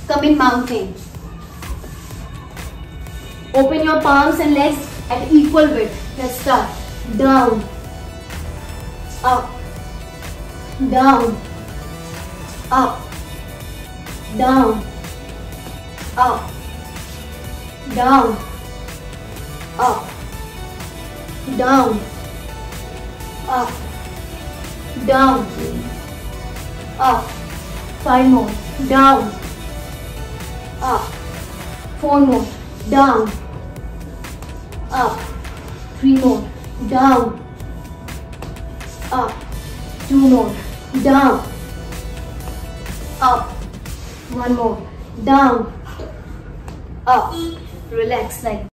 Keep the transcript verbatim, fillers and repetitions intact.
come in mountain. Open your palms and legs at equal width. Let's start. Down, up, down, up, down, up, down, up, down, up, down, up. Five more. Down, up. Four more. Down, up. Three more. Down, up. Two more. Down, up. One more. Down, up. Relax like